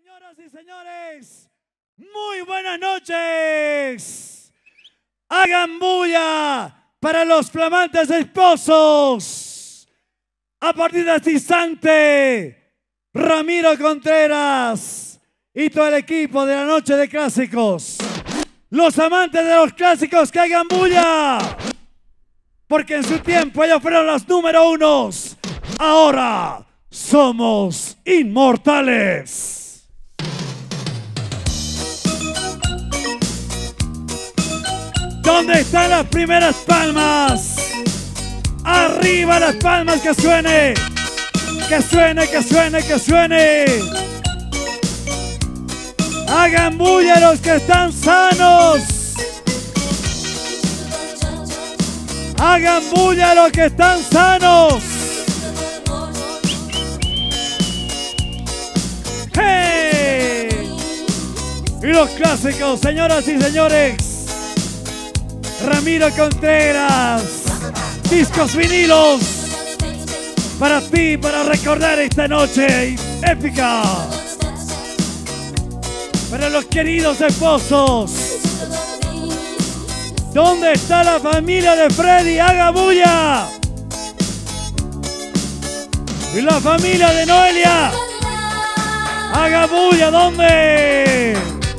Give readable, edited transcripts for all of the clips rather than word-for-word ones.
Señoras y señores, muy buenas noches. Hagan bulla para los flamantes esposos. A partir de este instante, Ramiro Contreras y todo el equipo de la noche de clásicos. Los amantes de los clásicos que hagan bulla. Porque en su tiempo ellos fueron los número unos. Ahora somos inmortales. ¿Dónde están las primeras palmas? Arriba las palmas, que suene. Que suene, que suene, que suene. Hagan bulla los que están sanos. Hagan bulla los que están sanos. ¡Hey! Y los clásicos, señoras y señores. Ramiro Contreras, discos vinilos para ti, para recordar esta noche épica. Para los queridos esposos. ¿Dónde está la familia de Freddy? ¡Haga bulla! Y la familia de Noelia. ¡Haga bulla! ¿Dónde?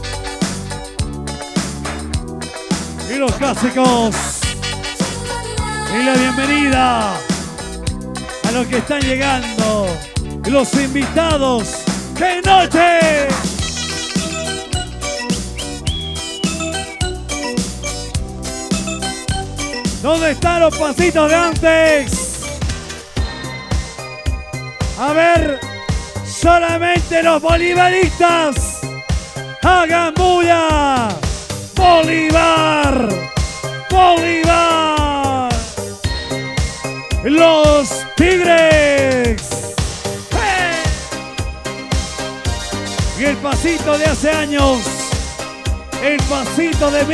Y los clásicos. Y la bienvenida a los que están llegando. Y los invitados. ¡Qué noche! ¿Dónde están los pasitos de antes? A ver, solamente los bolivaristas. ¡Hagan bulla! ¡Bolívar! ¡Bolívar! ¡Los Tigres! ¡Hey! Y el pasito de hace años. El pasito de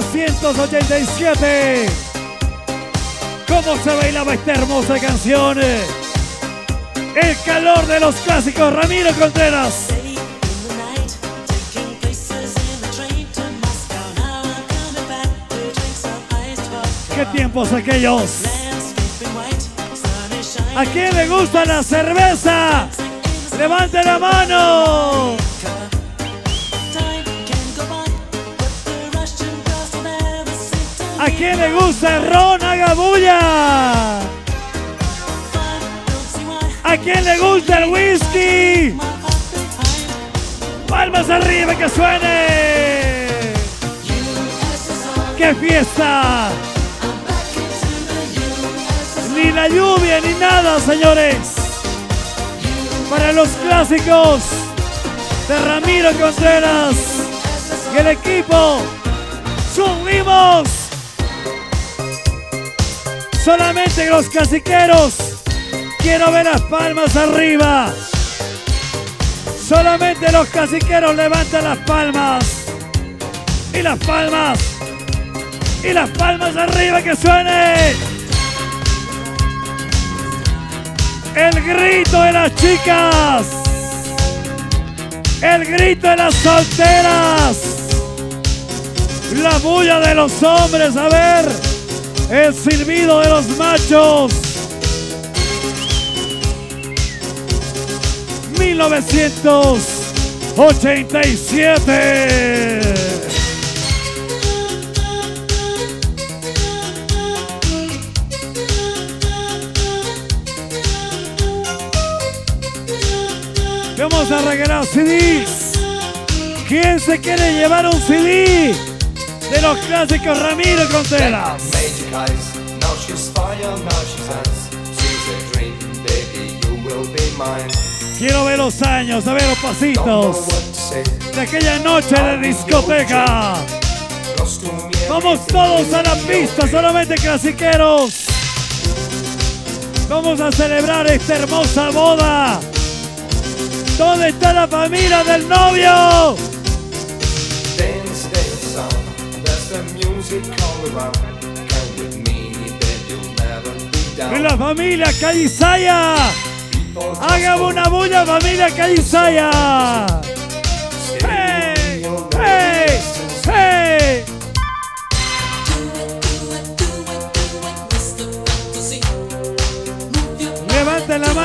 1987. ¿Cómo se bailaba esta hermosa canción? El calor de los clásicos, Ramiro Contreras. ¿Qué tiempos aquellos? ¿A quién le gusta la cerveza? ¡Levante la mano! ¿A quién le gusta el ron? ¡Haga bulla! ¿A quién le gusta el whisky? ¡Palmas arriba, que suene! ¡Qué fiesta! Ni la lluvia ni nada, señores. Para los clásicos de Ramiro Contreras y el equipo, subimos. Solamente los clasiqueros. Quiero ver las palmas arriba. Solamente los clasiqueros levantan las palmas. Y las palmas. Y las palmas arriba, que suene. El grito de las chicas. El grito de las solteras. La bulla de los hombres. A ver. El silbido de los machos. 1987. Vamos a regalar CDs. ¿Quién se quiere llevar un CD de los clásicos Ramiro Contreras? Quiero ver los años, a ver los pasitos de aquella noche de discoteca. Vamos todos a la pista, solamente clasiqueros. Vamos a celebrar esta hermosa boda. ¿Dónde está la familia del novio? Y la familia Calizaya. Hagamos una bulla, familia Calizaya.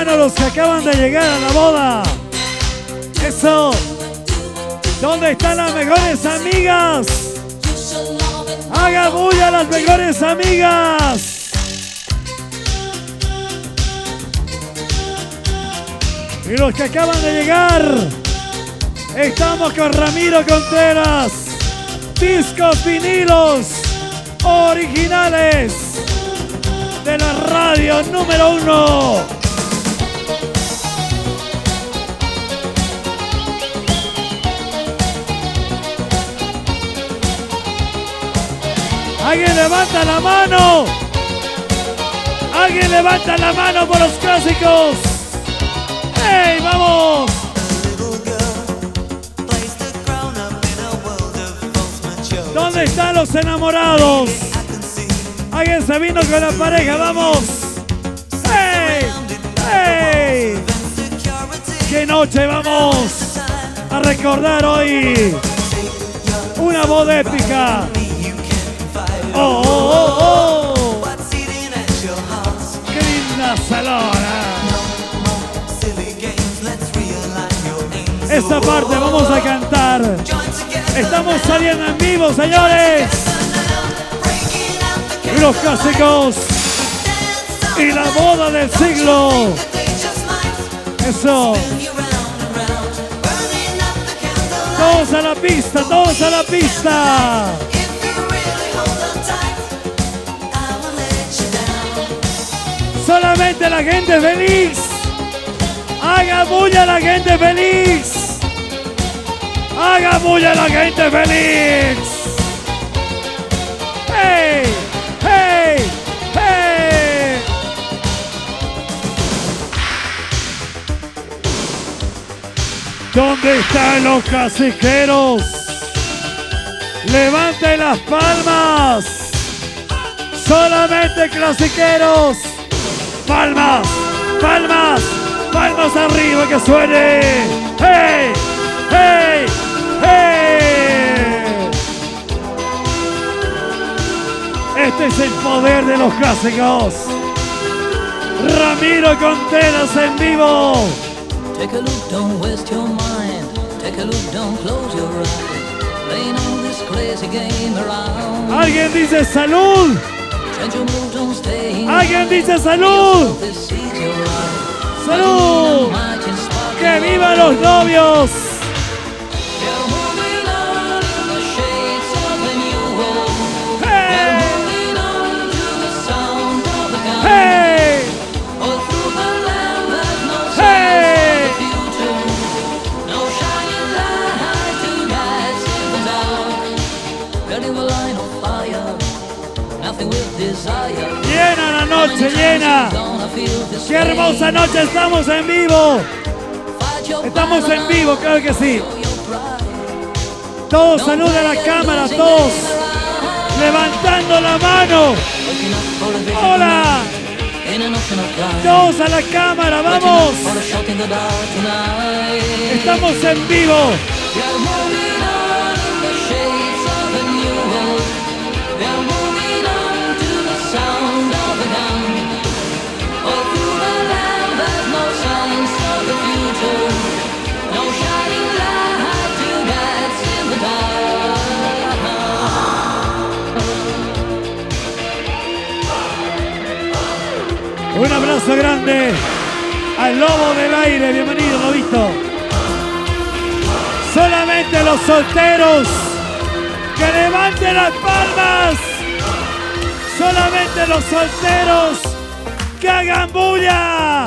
mano los que acaban de llegar a la boda. Eso. ¿Dónde están las mejores amigas? Haga bulla a las mejores amigas. Y los que acaban de llegar, estamos con Ramiro Contreras. Discos vinilos originales de la radio número 1. ¿Alguien levanta la mano? ¿Alguien levanta la mano por los clásicos? ¡Hey, vamos! ¿Dónde están los enamorados? ¿Alguien se vino con la pareja? ¡Vamos! ¡Hey! ¡Hey! ¡Qué noche! Vamos a recordar hoy una boda épica. ¡Oh, oh, oh, oh! ¡Qué linda salona! Esta parte vamos a cantar. Estamos saliendo en vivo, señores. Y los clásicos. Y la boda del siglo. Eso. Todos a la pista, todos a la pista. Solamente la gente feliz. Haga bulla a la gente feliz. Haga bulla a la gente feliz. ¡Hey! ¡Hey! ¡Hey! ¿Dónde están los clasiqueros? Levanten las palmas. Solamente clasiqueros. Palmas, palmas, palmas arriba que suene. ¡Hey! ¡Hey! ¡Hey! Este es el poder de los clásicos. Ramiro Contreras en vivo. Take a look, don't waste your mind. Take a look, don't close your eyes. Playing on this crazy game around. Alguien dice salud. Alguien dice salud. Salud. Que vivan los novios. Hey. Hey. Hey. Llena la noche, llena. Qué hermosa noche, estamos en vivo. Estamos en vivo, claro que sí. Todos saluden a la cámara, todos levantando la mano. Hola. Todos a la cámara, vamos. Estamos en vivo. Un abrazo grande al Lobo del Aire, bienvenido, Lobito. Solamente los solteros que levanten las palmas. Solamente los solteros que hagan bulla.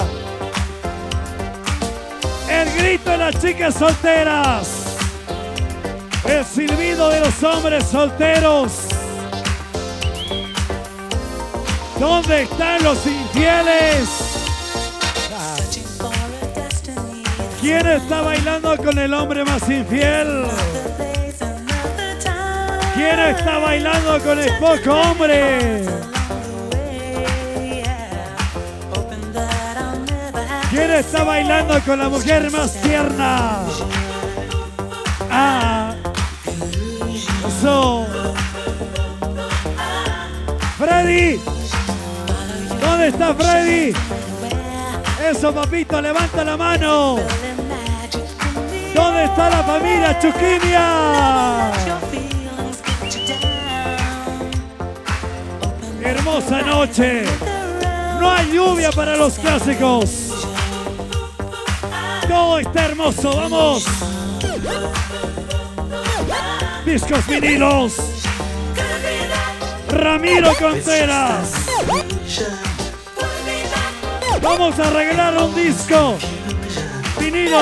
El grito de las chicas solteras. El silbido de los hombres solteros. ¿Dónde están los infieles? ¿Quién está bailando con el hombre más infiel? ¿Quién está bailando con el poco hombre? ¿Quién está bailando con la mujer más tierna? Ah, eso. Freddy. ¿Dónde está Freddy? Eso, papito, levanta la mano. ¿Dónde está la familia Chuquimia? Hermosa noche. No hay lluvia para los clásicos. Todo está hermoso, vamos. Discos vinilos. Ramiro Contreras. Vamos a regalar un disco vinilo.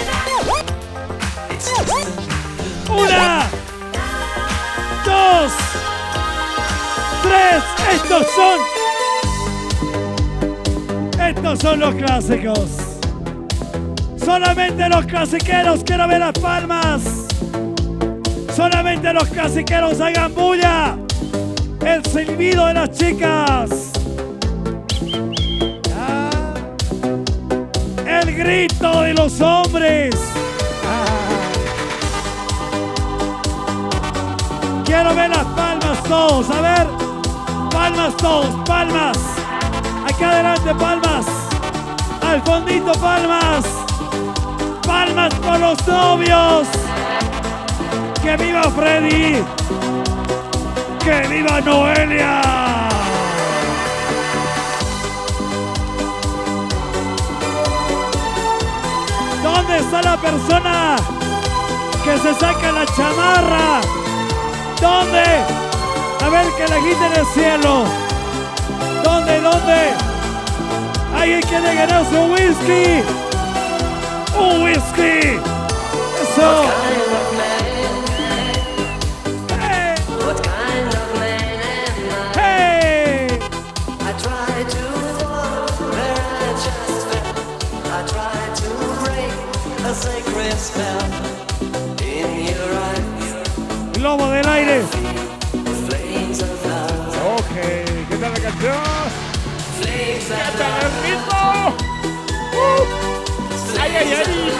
Una, dos, tres. Estos son los clásicos. Solamente los clasiqueros, quiero ver las palmas. Solamente los clasiqueros hagan bulla. El silbido de las chicas. El grito de los hombres. Quiero ver las palmas todos, a ver. Palmas todos, palmas. Acá adelante, palmas. Al fondito, palmas. Palmas por los novios. ¡Que viva Freddy! ¡Que viva Noelia! ¿Dónde está la persona que se saca la chamarra? ¿Dónde? A ver, que la quiten el cielo. ¿Dónde? Alguien quiere ganarse un whisky. ¡Un whisky! ¡Eso! Globo del aire. Ok, ¿qué tal la canción? ¿Qué tal el ritmo? ¡Ay, ay, ay!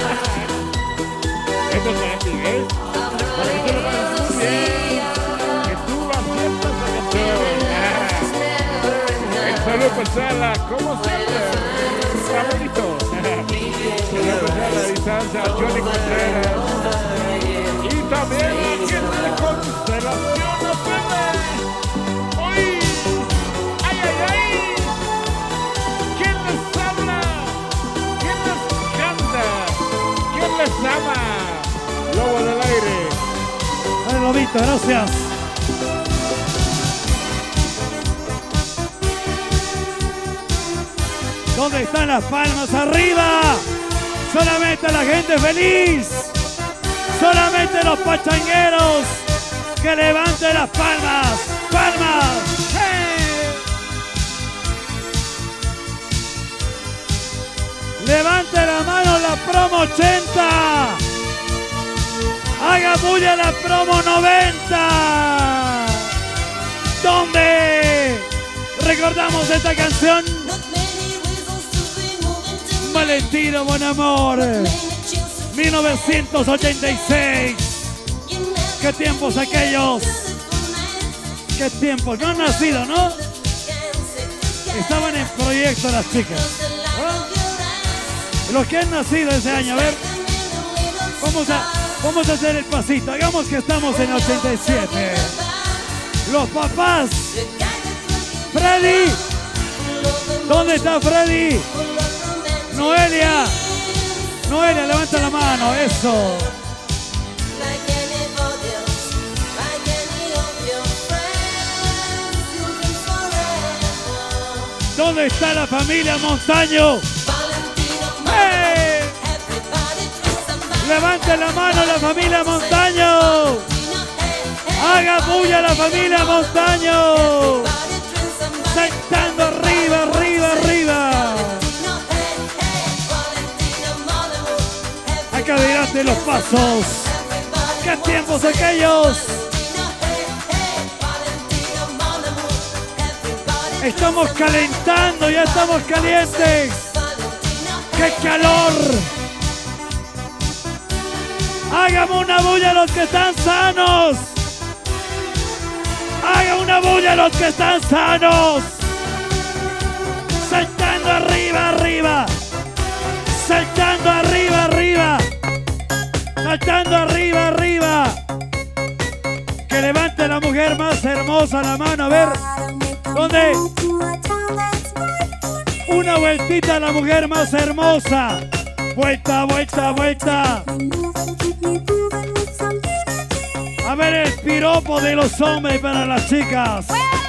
Esto es Andy, ¿ves? Porque tú lo haces muy bien. Que tú aciertas la canción. El saludo especial a, ¿cómo se llama? Ramonito. El saludo especial a la distancia a Johnny Contreras. Y también a quien de Constelación FM. ¡Uy! ¡Ay, ay, ay! ¿Quién les habla? ¿Quién les canta? ¿Quién les ama? Lobo del aire. Ay, Lobito, gracias. ¿Dónde están las palmas? ¡Arriba! Solamente la gente feliz. Solamente los pachangueros que levanten las palmas. ¡Palmas! ¡Hey! Levante la mano la promo 80. Haga bulla la promo 90. ¿Dónde recordamos esta canción? Valentino Mon Amor, 1986. ¿Qué tiempos aquellos? ¿Qué tiempos? No han nacido, ¿no? Estaban en proyecto las chicas. ¿Ah? Los que han nacido ese año, a ver. Vamos a hacer el pasito. Hagamos que estamos en 87. Los papás. Freddy. ¿Dónde está Freddy? Noelia. Noelia, levanta la mano. Eso. ¿Dónde está la familia Montaño? ¡Hey! Levante la mano la familia Montaño. Haga bulla la familia Montaño. Saltando arriba, arriba, arriba. Acá adelante los pasos. ¡Qué tiempos aquellos! Estamos calentando, ya estamos calientes. ¡Qué calor! Hagamos una bulla a los que están sanos. Haga una bulla a los que están sanos. Saltando Arriba, arriba, arriba. Saltando arriba, arriba. Saltando arriba, arriba. Que levante la mujer más hermosa la mano. A ver. ¿Dónde? Una vueltita a la mujer más hermosa. Vuelta, vuelta, vuelta. A ver el piropo de los hombres para las chicas.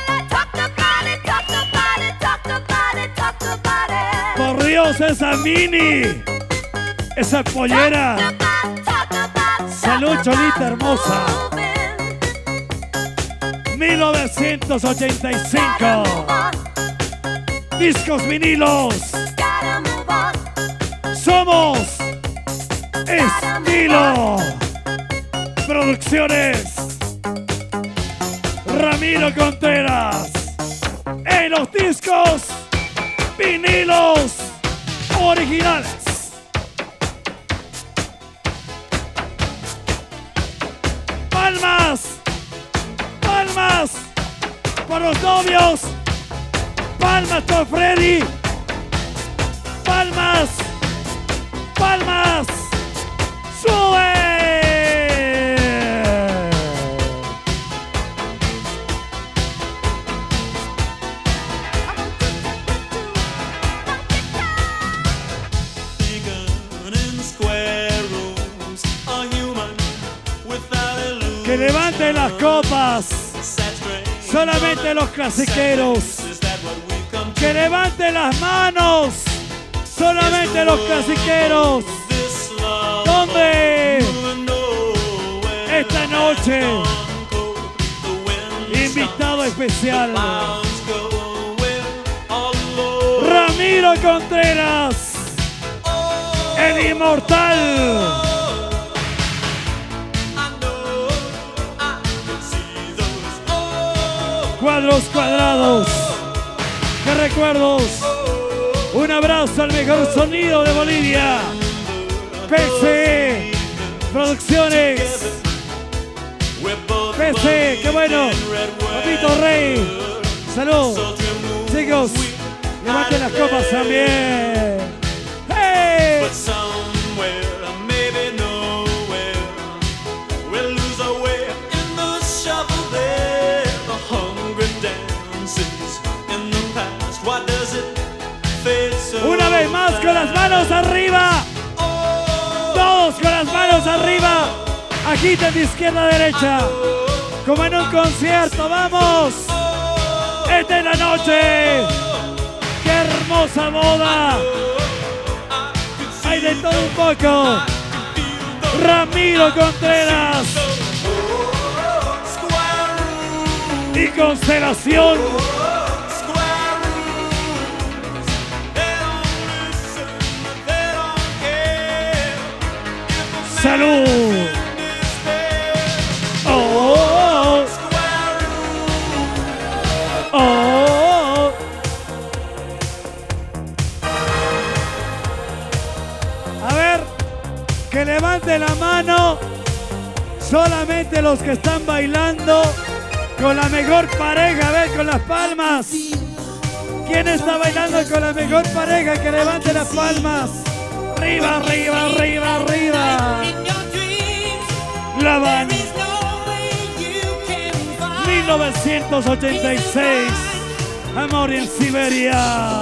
Por Dios, esa mini. Esa pollera. Salud, Cholita hermosa. 1985. Discos vinilos. Somos Estilo Producciones. Ramiro Contreras. En los discos vinilos originales. Palmas. Palmas por los novios. Palmas por Freddy. Palmas. Palmas. Sube. Que levanten las copas. Solamente los clasiqueros. Que levanten las manos. Solamente los clasiqueros. ¿Dónde? Esta noche. Invitado especial. Ramiro Contreras. El inmortal. Cuadros cuadrados. ¡Qué recuerdos! Un abrazo al mejor sonido de Bolivia. PC Producciones. PC, qué bueno. Papito Rey. Salud. Chicos, levanten las copas también. ¡Hey! Una vez más con las manos arriba. Todos con las manos arriba. Agiten de izquierda a derecha. Como en un concierto. ¡Vamos! Esta es la noche. ¡Qué hermosa boda! Hay de todo un poco. Ramiro Contreras. Y Constelación. ¡Salud! ¡Oh! ¡Oh! A ver, que levante la mano solamente los que están bailando con la mejor pareja. A ver, con las palmas. ¿Quién está bailando con la mejor pareja? Que levante las palmas. Arriba, arriba, arriba, arriba. La Habana. 1986. Amor en Siberia.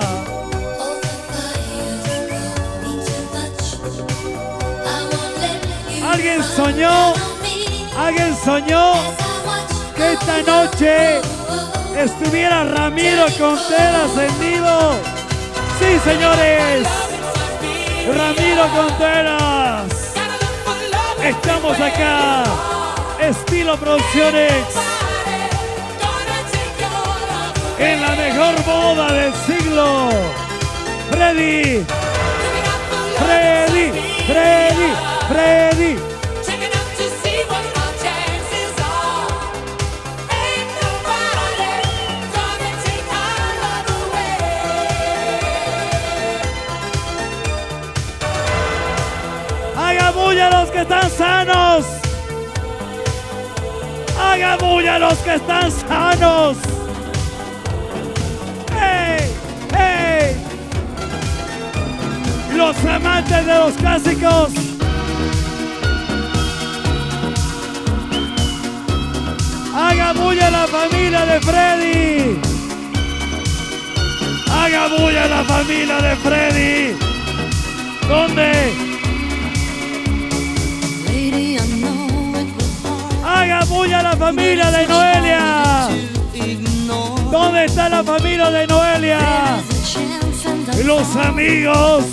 ¿Alguien soñó? ¿Alguien soñó que esta noche estuviera Ramiro Contreras en vivo? Sí, señores. Ramiro Contreras. Estamos acá. Estilo Producciones. En la mejor boda del siglo. Freddy. Freddy. Freddy. Freddy. Haga bulla los que están sanos. Haga bulla los que están sanos. ¡Hey! ¡Hey! los amantes de los clásicos. Haga bulla la familia de Freddy. Haga bulla la familia de Freddy. ¿Dónde? Haga bulla la familia de Noelia. ¿Dónde está la familia de Noelia? Los amigos.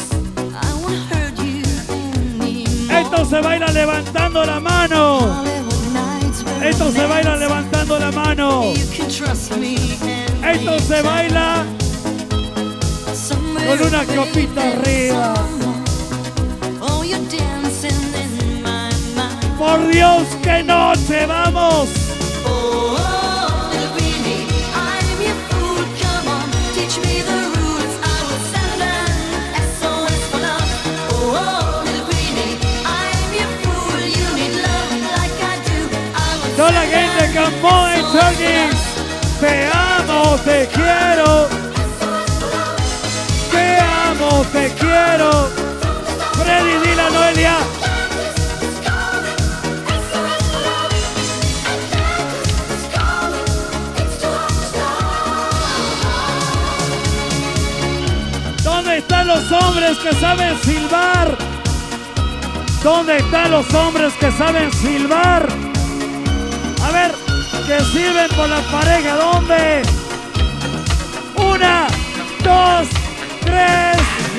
Esto se baila levantando la mano. Esto se baila levantando la mano. Esto se baila con una copita arriba. Por Dios, qué noche, vamos. Toda la gente Campón en Turkey. Te amo, te quiero. Te amo, te quiero. Freddy, dile a Noelia. ¿Dónde están los hombres que saben silbar? ¿Dónde están los hombres que saben silbar? A ver, que sirven por la pareja. ¿Dónde? 1, 2, 3.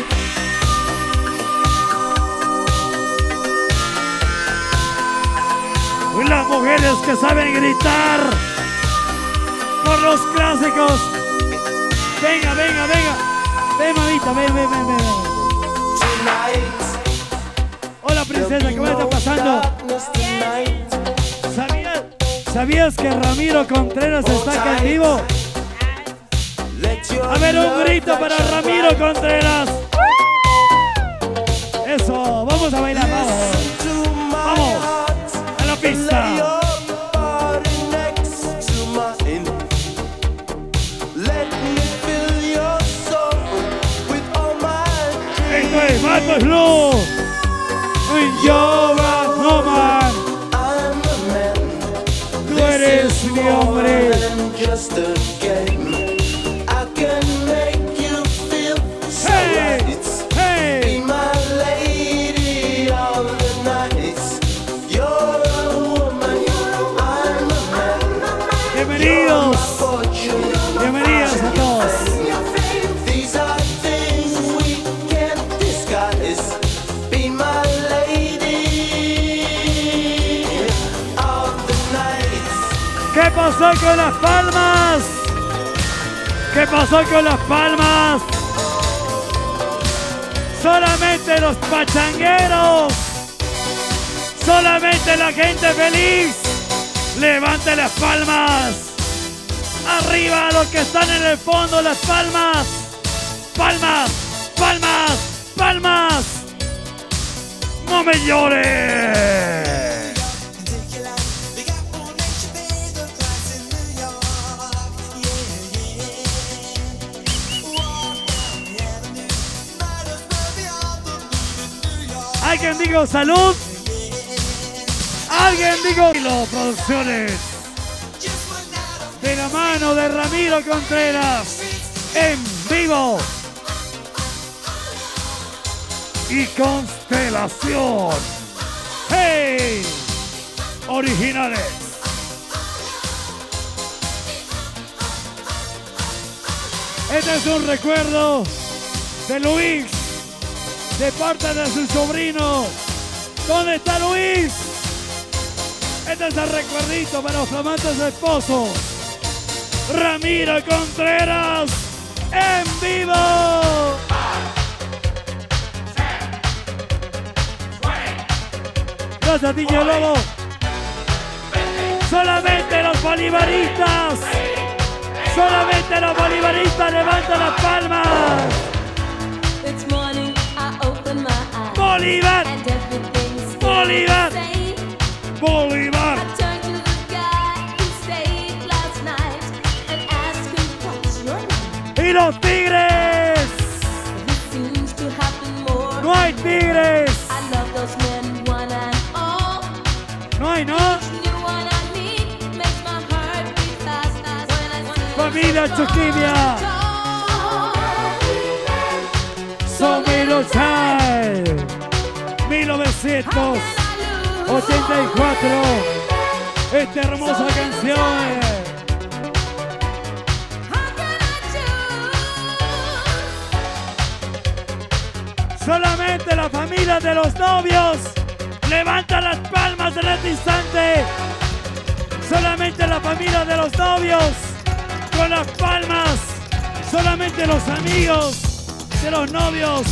Y las mujeres que saben gritar por los clásicos. Venga, venga, venga. Ven, mamita, ven, ven, ven, ven. Hola, princesa, ¿qué me está pasando? ¿Sabías que Ramiro Contreras está acá en vivo? A ver, un grito para Ramiro Contreras. Eso, vamos a bailar, vamos. Vamos, a la pista. Esto es Marcos Blue. Yoga, no man. Tú eres mi hombre. Hey, hey. Bienvenidos. Bienvenidos a todos. ¿Qué pasó con las palmas? ¿Qué pasó con las palmas? Solamente los pachangueros. Solamente la gente feliz. Levante las palmas. Arriba los que están en el fondo, las palmas. Palmas, palmas, palmas. No me llores. ¿Alguien dijo salud? ¿Alguien dijo Kilo Producciones? De la mano de Ramiro Contreras en vivo. Y Constelación. ¡Hey! Originales. Este es un recuerdo de Luis, de parte de su sobrino. ¿Dónde está Luis? Este es el recuerdito para los flamantes esposos. Ramiro Contreras en vivo. Gracias, Niño Lobo. Solamente los bolivaristas. Solamente los bolivaristas levantan las palmas. Bolívar. Bolívar. Bolívar. Y los Tigres. Tigres. No hay, ¿no? Familia Choquimia. Somos Child. 1984. Esta hermosa canción. Solamente la familia de los novios levanta las palmas en este instante. Solamente la familia de los novios con las palmas. Solamente los amigos de los novios.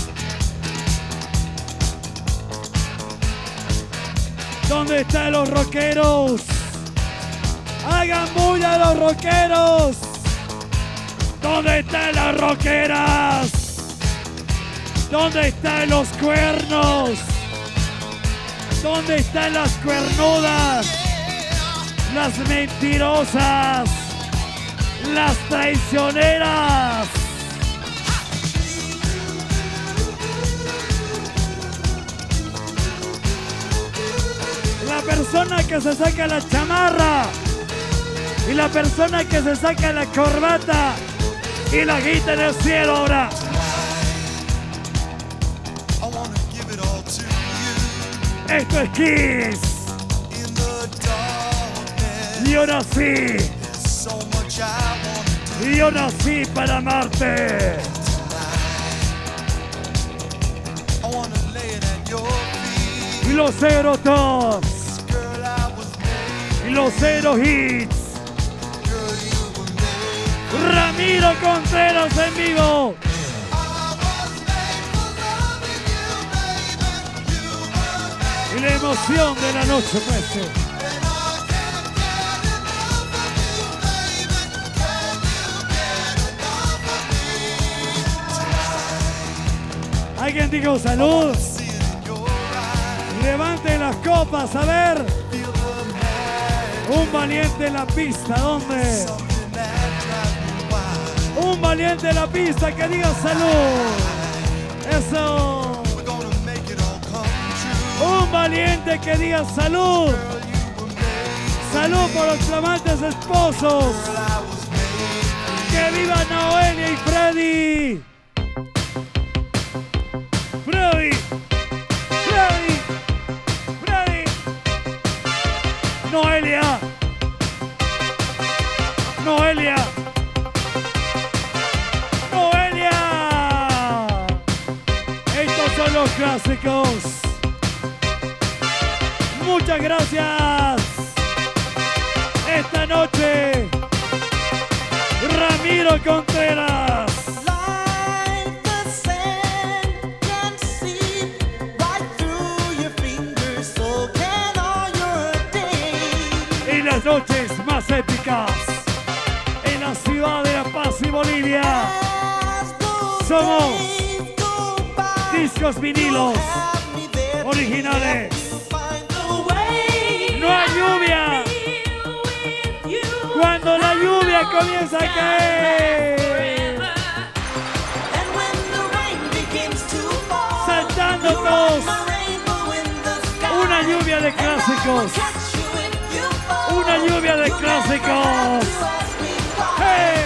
¿Dónde están los rockeros? Hagan bulla los rockeros. ¿Dónde están las rockeras? ¿Dónde están los cuernos? ¿Dónde están las cuernudas? Las mentirosas. Las traicioneras. La persona que se saca la chamarra y la persona que se saca la corbata y la guita en el cielo ahora. Esto es Kiss. Yo nací. Yo nací para amarte. Y los cero tops. Y los cero hits. Ramiro Contreras en vivo. Y la emoción de la noche, pues. ¿Alguien dijo salud? Levanten las copas, a ver. Un valiente en la pista, ¿dónde? Un valiente en la pista que diga salud. Eso. Un valiente que diga salud. Salud por los flamantes esposos. Que viva Noelia y Freddy. Freddy. Freddy. Freddy. Noelia. Noelia. Noelia. Estos son los clásicos. Muchas gracias. Esta noche, Ramiro Contreras. Y las noches más épicas en la ciudad de La Paz y Bolivia. Somos discos vinilos originales. No hay lluvia. Cuando la lluvia comienza a caer, saltando todos, una lluvia de clásicos, una lluvia de clásicos. ¡Hey!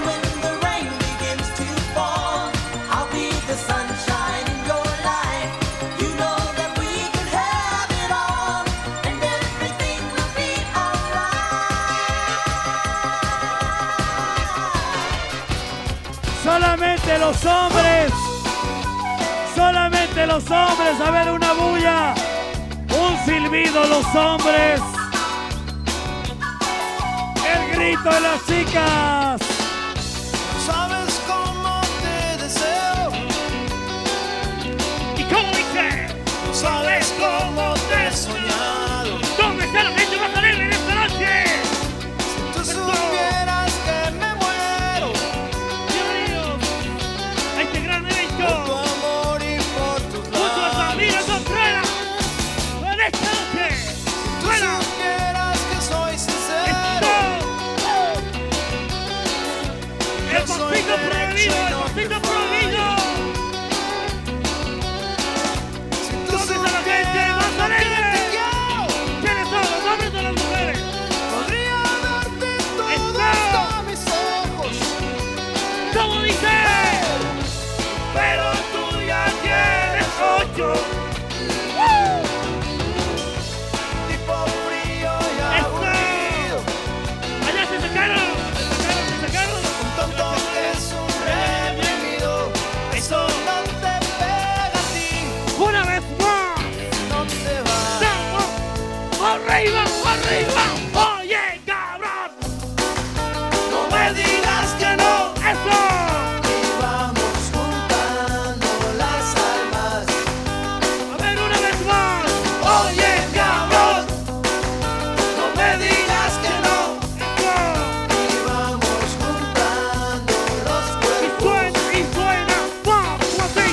Solamente los hombres, a ver una bulla, un silbido los hombres, el grito de las chicas. Sabes cómo te deseo. ¿Y cómo dice? Sabes cómo te he soñado. ¿Dónde está la gente más alegre de esta noche? Si tú supieras que me muero Este gran por tu evento, amor y por tus junto a Ramiro labios. Contreras, en esta noche, Tú bueno, supieras que soy sincero. el pasito prohibido, el pasito prohibido. arriba, arriba. Oye, cabrón. No me digas que no. Eso. Y vamos juntando las almas. A ver, una vez más. Oye, cabrón, no me digas que no. Eso. Y vamos juntando los cuerpos. Y suena. Vamos así.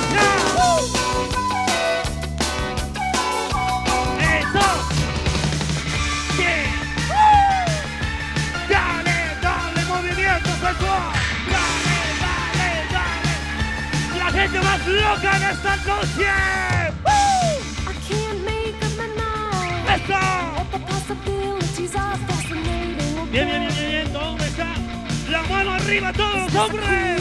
Eso. Bien. Dale, dale, movimiento sexual. Dale, dale, dale. La gente más loca en esta noche. I can't make up my mind. Eso. The possibilities are fascinating. Bien, bien, bien, bien, bien. ¿Dónde está? La mano arriba, todos los hombres.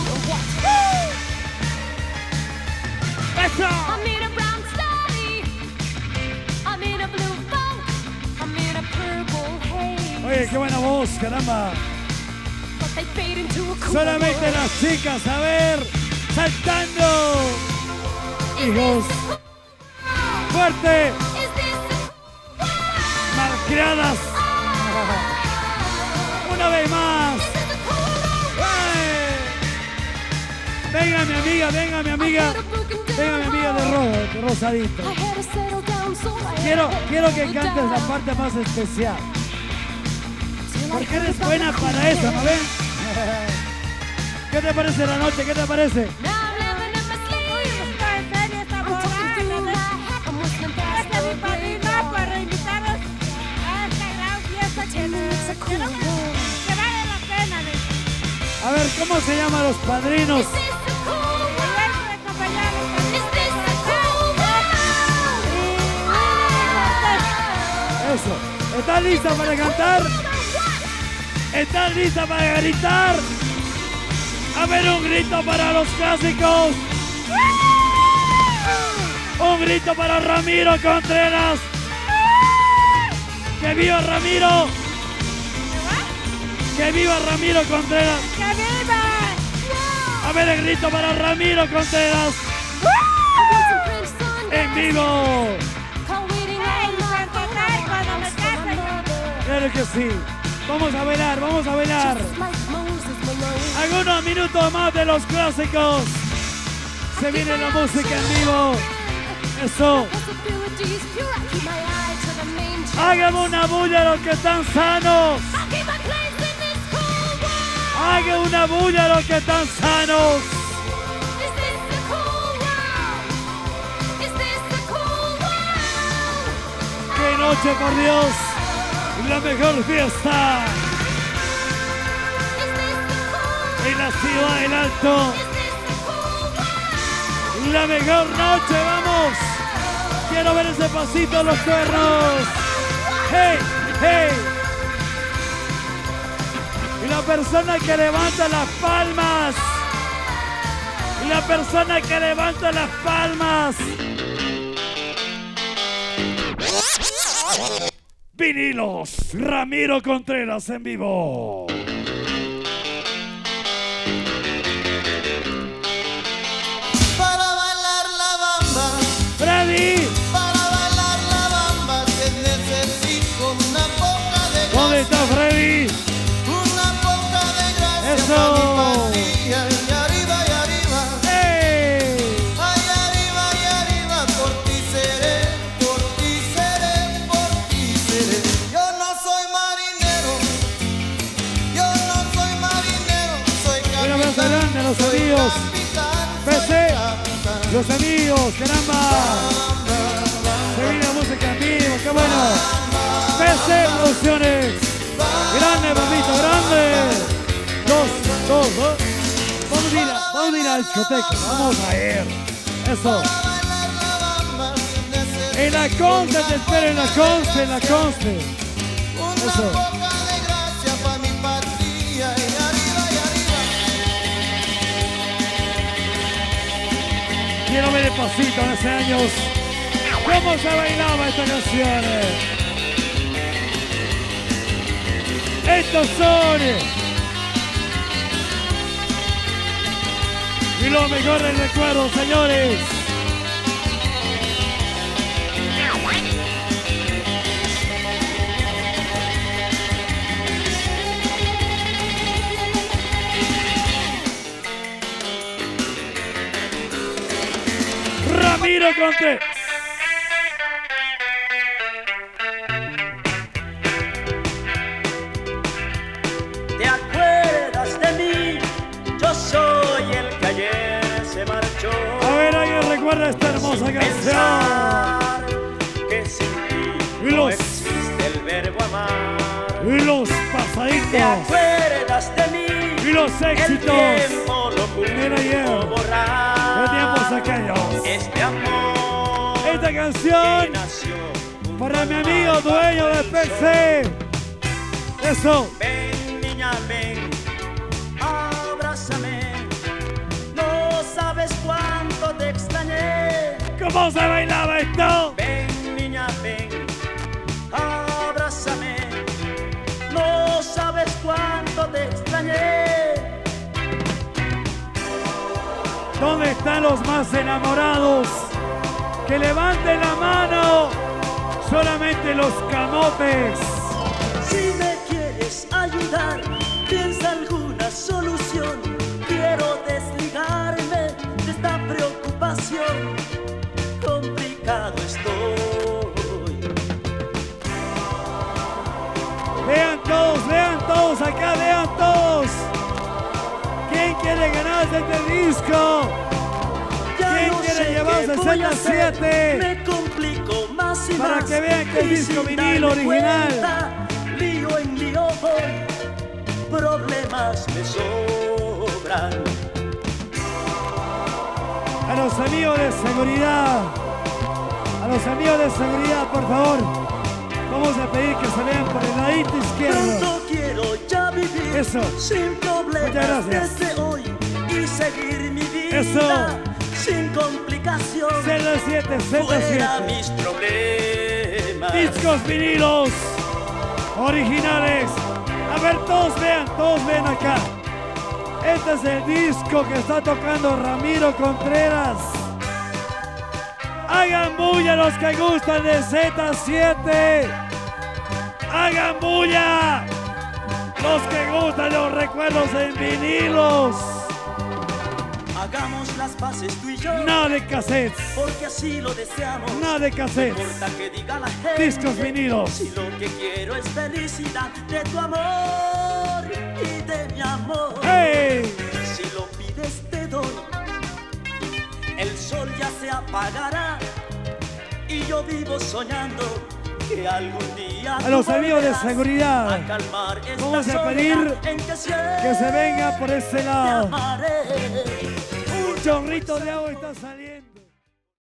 Eso. I'm in a brown study. I'm in a blue funk. I'm in a purple haze. Oye, qué buena voz, caramba. But they fade into a cool Solamente world. las chicas, a ver, saltando. Hijos, fuerte, Is this a malcriadas. Una vez más. ¡Eh! Venga mi amiga, venga mi amiga. Venga mi amiga de rosadito. I had to settle down, so I Quiero que cantes la parte más especial. Porque eres buena para eso, ¿no ven? ¿Qué te parece la noche? ¿Qué te parece? Para invitarlos a esta gran fiesta que vale la pena de A ver, ¿cómo se llaman los padrinos? poder acompañarlos. Eso. ¿Estás lista para cantar? ¿Estás lista para gritar? A ver, un grito para los clásicos. Un grito para Ramiro Contreras. ¡Que viva Ramiro! ¡Que viva Ramiro Contreras! ¡Que viva! A ver, el grito para Ramiro Contreras. En vivo. Cuando me case. Claro que sí. Vamos a bailar, vamos a bailar. Algunos minutos más de los clásicos. Se viene la música en vivo. Eso. Hagan una bulla a los que están sanos. Hagan una bulla a los que están sanos. ¡Qué noche, por Dios! La mejor fiesta en la ciudad del Alto. La mejor noche, vamos. Quiero ver ese pasito en los cuernos. ¡Hey! ¡Hey! Y la persona que levanta las palmas. Y la persona que levanta las palmas. Vinilos, Ramiro Contreras en vivo. Para bailar la bamba, Freddy, para bailar la bamba, que necesito una poca de ¿dónde gracia, está Freddy? una poca de gracia Eso. pa' mi patria, y arriba, ¡Hey! ay, arriba, por ti seré, por ti seré, por ti seré. Yo no soy marinero, soy Un abrazo capitán, grande a los soy amigos. capitán, PC, soy capitán. los amigos, caramba. Se viene la música en vivo, qué bueno. PC Producciones. Grande, papito, grande. Dos. Vamos a ir a la discoteca. Vamos a ir. Eso. En la Conce te espero, en la Conce. Eso. Una poca de gracia pa' mi patria, y arriba, Quiero ver el pasito en hace años. ¿Cómo se bailaba esta canción? Estos son. Y los mejores recuerdos, señores. Ramiro Contreras. ¿Te acuerdas de mí? Yo soy el que ayer se marchó. A ver, ¿alguien recuerda esta hermosa canción? Pensar que sin ti Y no los- existe el verbo amar. Y los ¿Te pasaditos. acuerdas de mí? Y los El éxitos. tiempo lo Mira ayer. pudo borrar. ¿Qué tiempos aquellos? Este amor Esta que canción nació para mi amigo dueño de PC. Eso. Ven, niña, ven, abrázame. No sabes cuánto te extrañé. ¿Cómo se bailaba esto? Ven, niña, ven, abrázame. No sabes cuánto te extrañé. ¿Dónde están los más enamorados? Que levanten la mano. Solamente los camotes. Si me quieres ayudar, piensa alguna solución. Quiero desligarme de esta preocupación. Complicado estoy. Vean todos acá, vean todos. ¿Quién quiere ganarse este disco? Ya ¿Quién no quiere sé llevarse qué voy a hacer. 7? Me complico más y Para más. que vean que el y disco sin vinilo darme original. cuenta, lío en lío voy. Problemas me sobran. A los amigos de seguridad. A los amigos de seguridad, por favor. Vamos a pedir que se vean por el ladito izquierdo. Pronto quiero ya vivir Eso. sin problemas Muchas gracias. desde hoy y seguir mi vida Eso. sin complicación. Z7, Fuera Z7. mis problemas. Discos vinilos originales. A ver, todos vean acá. Este es el disco que está tocando Ramiro Contreras. Hagan bulla los que gustan de Z7. Hagan bulla los que gustan de los recuerdos en vinilos. Hagamos las paces tú y yo. Nada de cassettes. Porque así lo deseamos. Nada de No cassettes. importa que diga la gente. Discos vinilos. Si lo que quiero es felicidad de tu amor y de mi amor. ¡Hey! Si lo pides te doy. El sol ya se apagará y yo vivo soñando que algún día A los tú amigos de volverás seguridad, a calmar esta vamos a soledad pedir en que que se venga por ese te lado. amaré. Un chorrito de agua está saliendo.